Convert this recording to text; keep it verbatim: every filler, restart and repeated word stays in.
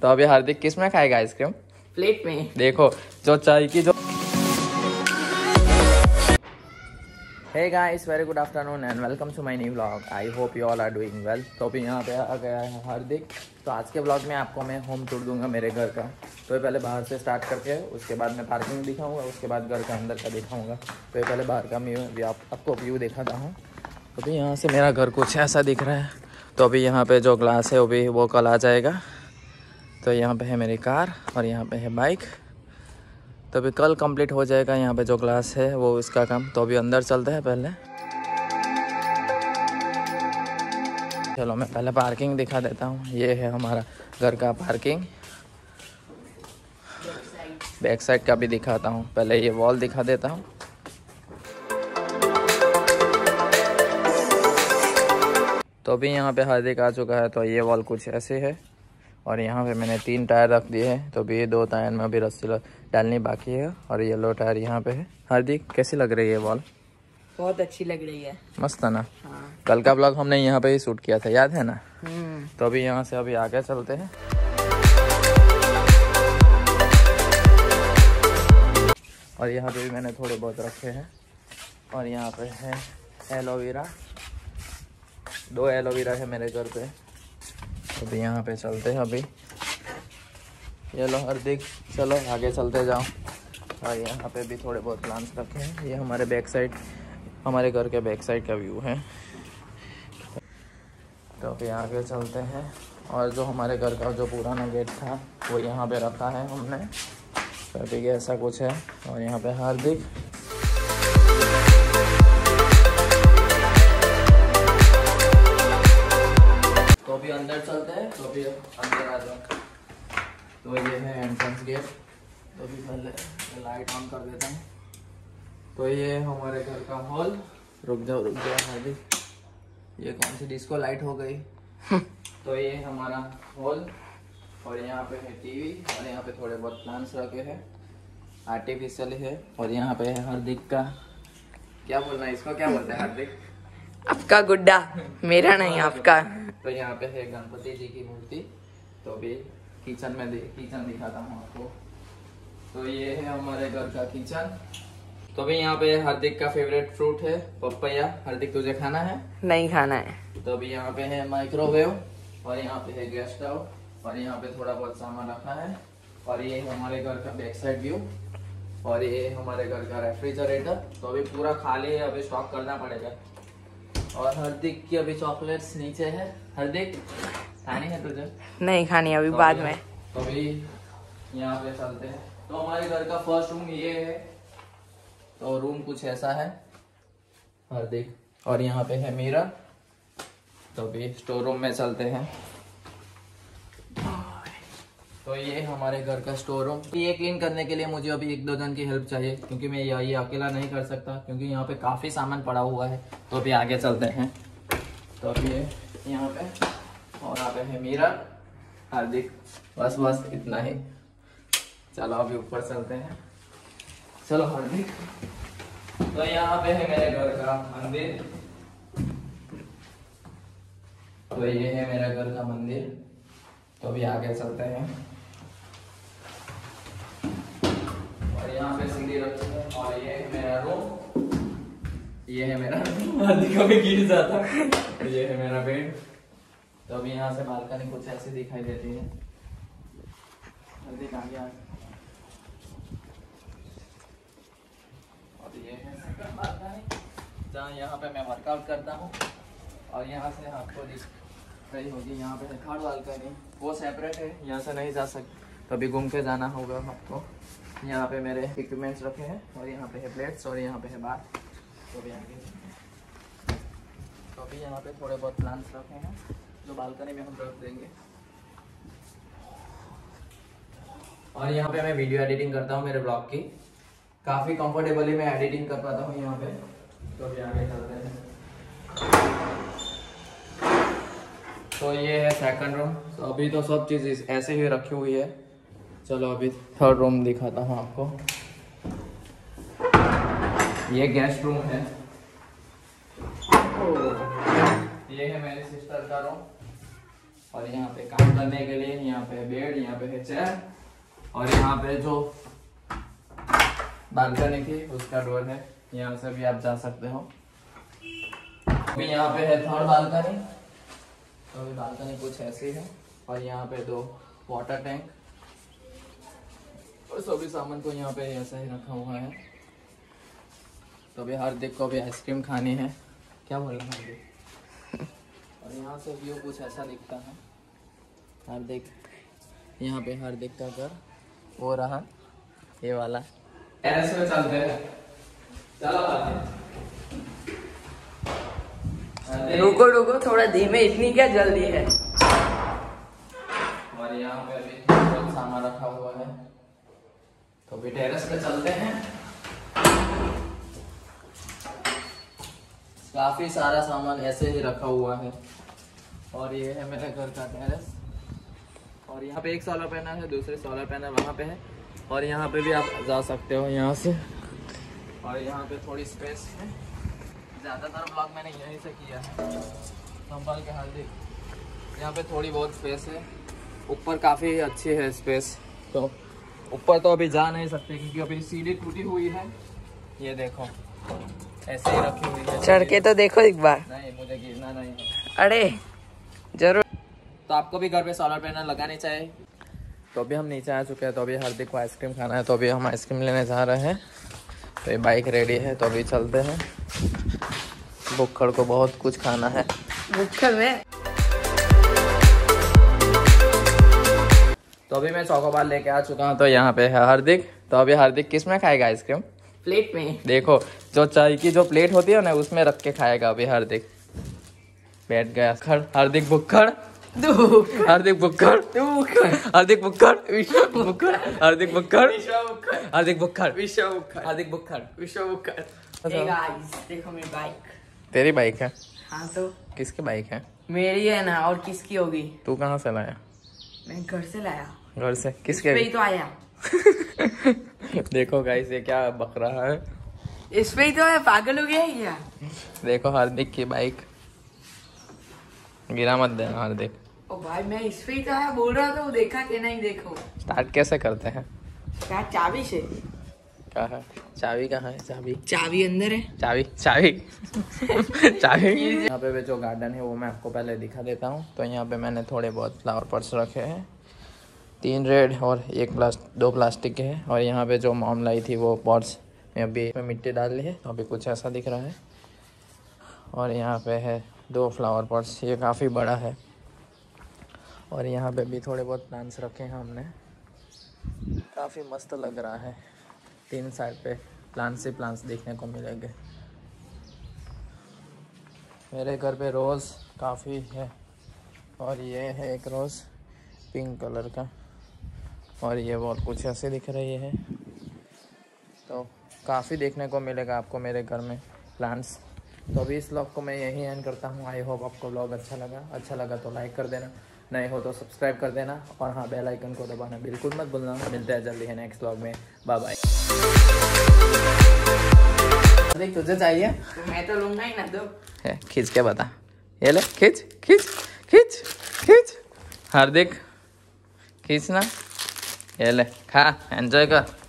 तो अभी हार्दिक किस में खाएगा आइसक्रीम? प्लेट में। देखो जो चाय की जो। Hey guys, very good afternoon and welcome to my new vlog. I hope you all are doing well. तो अभी यहाँ पे आ गया है हार्दिक। तो आज के व्लॉग में आपको मैं होम टूर दूंगा मेरे घर का। तो पहले बाहर से स्टार्ट करके उसके बाद मैं पार्किंग दिखाऊंगा, उसके बाद घर का अंदर का दिखाऊंगा। तो ये पहले बाहर का व्यू आप, आपको व्यू दिखाता हूँ। तो अभी यहाँ से मेरा घर कुछ ऐसा दिख रहा है। तो अभी यहाँ पे जो ग्लास है वो भी वो कल आ जाएगा। तो यहाँ पे है मेरी कार और यहाँ पे है बाइक। तो अभी कल कंप्लीट हो जाएगा यहाँ पे जो ग्लास है वो इसका काम। तो अभी अंदर चलते हैं पहले। चलो मैं पहले पार्किंग दिखा देता हूँ। ये है हमारा घर का पार्किंग। बैक साइड का भी दिखाता हूँ। पहले ये वॉल दिखा देता हूँ। तो अभी यहाँ पे हार्दिक आ चुका है। तो ये वॉल कुछ ऐसे है और यहाँ पे मैंने तीन टायर रख दिए हैं। तो अभी ये दो टायर में अभी रस्सी डालनी बाकी है और येलो टायर यहाँ पे है। हार्दिक कैसी लग रही है वॉल? बहुत अच्छी लग रही है। मस्त है ना? हाँ। कल का ब्लॉग हमने यहाँ पे ही शूट किया था, याद है ना? तो अभी यहाँ से अभी आगे चलते हैं। और यहाँ पे भी मैंने थोड़े बहुत रखे हैं। और यहाँ पे है एलोवेरा, दो एलोवेरा है मेरे घर पे। अभी यहाँ पे चलते हैं। अभी ये लो हार्दिक, चलो आगे चलते जाओ। और यहाँ पे भी थोड़े बहुत प्लांट्स रखे हैं। ये हमारे बैक साइड, हमारे घर के बैक साइड का व्यू है। तो अभी आगे चलते हैं। और जो हमारे घर का जो पुराना गेट था वो यहाँ पे रखा है हमने। तो अभी ऐसा कुछ है। और यहाँ पे हार्दिक, तो अभी अंदर चलते हैं। तो अभी अंदर आ जाओ। तो ये है एंट्रेंस गेट। तो अभी पहले लाइट ऑन कर देता हूँ। तो ये हमारे घर का हॉल। रुक जाओ रुक जाओ हार्दिक, ये कौन सी डिस्को लाइट हो गई। तो ये हमारा हॉल और यहाँ पे है टीवी और यहाँ पे थोड़े बहुत प्लांट्स रखे हैं, आर्टिफिशियल है। और यहाँ पे है हार्दिक का, क्या बोलना है इसको, क्या बोलते हैं हार्दिक? आपका गुड्डा, मेरा नहीं आपका। तो यहाँ पे है गणपति जी की मूर्ति। तो अभी किचन में दे किचन दिखाता हूँ आपको। तो ये है हमारे घर का किचन। तो अभी यहाँ पे हार्दिक का फेवरेट फ्रूट है पपैया। हार्दिक तुझे खाना है? नहीं खाना है। तो अभी यहाँ पे है माइक्रोवेव और यहाँ पे है गैस स्टोव और यहाँ पे थोड़ा बहुत सामान रखा है। और ये हमारे घर का बैक साइड व्यू और ये हमारे घर का रेफ्रिजरेटर। तो अभी पूरा खाली है, अभी स्टॉक करना पड़ेगा। और हार्दिक की अभी चॉकलेट्स नीचे है। हार्दिक खानी है तुझे? नहीं खानी, अभी तो बाद अभी, में। तो अभी यहाँ पे चलते हैं। तो हमारे घर का फर्स्ट रूम ये है। तो रूम कुछ ऐसा है हार्दिक। और यहाँ पे है मिरर। तो अभी स्टोर रूम में चलते हैं। तो ये हमारे घर का स्टोर रूम। ये क्लीन करने के लिए मुझे अभी एक दो जन की हेल्प चाहिए, क्योंकि मैं ये, ये अकेला नहीं कर सकता, क्योंकि यहाँ पे काफ़ी सामान पड़ा हुआ है। तो अभी आगे चलते हैं। तो अभी ये यहाँ पे और यहाँ पे है मिरर। हार्दिक बस बस इतना ही। चलो अभी ऊपर चलते हैं। चलो हार्दिक। तो यहाँ पे है मेरे घर का मंदिर। तो ये है मेरा घर का मंदिर। तो अभी आगे चलते हैं। और यहाँ पे सीढ़ी रखी है। और ये है मेरा रूम, ये है मेरा हार्दिक कभी गिर जाता। तो ये है मेरा बेड। तो अभी यहाँ से बालकनी कुछ ऐसे दिखाई देती है। हार्दिक आगे आ। और ये है सेकंड बालकनी, जहाँ यहाँ पे मैं वर्कआउट करता हूँ। और यहाँ से आपको दिख रही होगी, यहाँ पे थर्ड बालकनी, वो सेपरेट है, यहाँ से नहीं जा सकते। तो अभी घूम के जाना होगा आपको। यहाँ पे मेरे इक्विपमेंट्स रखे हैं और यहाँ पे है प्लेट्स और यहाँ पे है बात। तो अभी आगे तो अभी यहाँ पे थोड़े बहुत प्लांट्स रखे हैं जो बालकनी में हम रख देंगे। और यहाँ पे मैं वीडियो एडिटिंग करता हूँ मेरे ब्लॉग की। काफ़ी कंफर्टेबली मैं एडिटिंग कर पाता हूँ यहाँ पे। तो अभी आगे चलते हैं। तो ये है सेकंड रूम। तो अभी तो सब चीज़ ऐसे ही रखी हुई है। चलो अभी थर्ड रूम दिखाता हूँ आपको। ये गेस्ट रूम है। ये है मेरी सिस्टर का रूम। और यहाँ पे काम करने के लिए यहाँ पे बेड, यहाँ पे है चेयर, और यहाँ पे जो बालकनी थी उसका डोर है, यहाँ से भी आप जा सकते हो। अभी यहाँ पे है थर्ड बालकनी, तो अभी बालकनी कुछ ऐसी है। और यहाँ पे दो वाटर टैंक और सभी सामान को यहाँ पे ऐसा ही रखा हुआ है। तो अभी हार्दिक को भी आइसक्रीम खानी है, क्या बोल रहा हार्दिक? और यहाँ से व्यू कुछ ऐसा दिखता है। हार्दिक, यहाँ पे हार्दिक का घर वो रहा, ये वाला। टेरेस में चलते हैं, चलो हार्दिक। रुको रुको थोड़ा धीमे, इतनी क्या जल्दी है। और यहाँ पे अभी बहुत सामान रखा हुआ है, तो अभी टेरेस पे चलते हैं। काफी सारा सामान ऐसे ही रखा हुआ है। और ये है मेरे घर का टेरेस। और यहाँ पे एक सोलर पैनल है, दूसरे सोलर पैनल वहाँ पे है, और यहाँ पे भी आप जा सकते हो यहाँ से। और यहाँ पे थोड़ी स्पेस है, ज़्यादातर ब्लॉग मैंने यहीं से किया है, संभाल के हार्दिक। यहाँ पे थोड़ी बहुत स्पेस है, ऊपर काफ़ी अच्छी है स्पेस। तो ऊपर तो अभी जा नहीं सकते क्योंकि अभी सीढ़ी टूटी हुई है, ये देखो ऐसे ही रखी हुई है। चढ़ के तो देखो एक बार। नहीं, मुझे गिरना नहीं है। अरे जरूर। तो आपको भी घर पे सोलर पैनल लगाने चाहिए। तो अभी हम नीचे आ चुके हैं, तो अभी हार्दिक को आइसक्रीम खाना है, तो अभी हम आइसक्रीम लेने जा रहे हैं। तो ये बाइक रेडी है, तो अभी चलते हैं। भुक्खड़ को बहुत कुछ खाना है। भुक्खड़ में तो अभी मैं चौकोबार लेके आ चुका हूँ, तो यहाँ पे है हार्दिक। तो अभी हार्दिक किस में खाएगा आइसक्रीम? प्लेट में। देखो, जो चाय की जो प्लेट होती है ना, उसमें रख के खाएगा अभी हार्दिक। बैठ गया खड़ हार्दिक भुक्खड़, हार्दिक भुक्खड़, हार्दिक भुक्खड़, भुक्खड़, हार्दिक भुक्खड़, हार्दिक भुक्खड़, हार्दिक भुक्खड़, Hey guys, देखो मेरी बाइक। तेरी बाइक है? हाँ तो किसकी बाइक है? मेरी है ना, और किसकी होगी? तू कहाँ से लाया? मैं घर से लाया। घर से? किसके? पे ही तो आया। देखो गाइस, ये क्या बक रहा है? इस पे ही तो है, पागल हो गया है क्या? देखो हार्दिक की बाइक, गिरा मत देना हार्दिक। ओ भाई, मैं इस पे ही तो आया बोल रहा था, वो देखा कि नहीं? देखो स्टार्ट कैसे करते हैं? क्या चाबी से? क्या है चाबी? कहाँ है चाबी? चाबी अंदर है। चाबी चाबी चाबी। यहाँ पे भी जो गार्डन है वो मैं आपको पहले दिखा देता हूँ। तो यहाँ पे मैंने थोड़े बहुत फ्लावर पॉट्स रखे हैं, तीन रेड और एक प्लास्ट दो प्लास्टिक के हैं। और यहाँ पे जो मॉम लाई थी वो पॉट्स में अभी में मिट्टी डाल ली है, तो अभी कुछ ऐसा दिख रहा है। और यहाँ पे है दो फ्लावर पॉट्स, ये काफ़ी बड़ा है। और यहाँ पे भी थोड़े बहुत प्लांट्स रखे हैं हमने, काफ़ी मस्त लग रहा है। तीन साइड पे प्लांट्स ही प्लांट्स देखने को मिलेंगे। मेरे घर पे रोज़ काफ़ी है, और ये है एक रोज़ पिंक कलर का, और ये बहुत कुछ ऐसे दिख रही है। तो काफ़ी देखने को मिलेगा आपको मेरे घर में प्लांट्स। तो अभी इस व्लॉग को मैं यहीं एंड करता हूँ। आई होप आपको व्लॉग अच्छा लगा। अच्छा लगा तो लाइक कर देना, नए हो तो सब्सक्राइब कर देना, और हाँ, बेल आइकन को दबाना बिल्कुल मत भूलना। मिलते हैं जल्दी है नेक्स्ट व्लॉग में। Bye bye. तुझे चाहिए? तो मैं तो लूंगा ही ना। दो है, खींच के बता। ये ले, खींच खींच खींच खींच हार्दिक, खींचना। ये ले, खा, एंजॉय कर।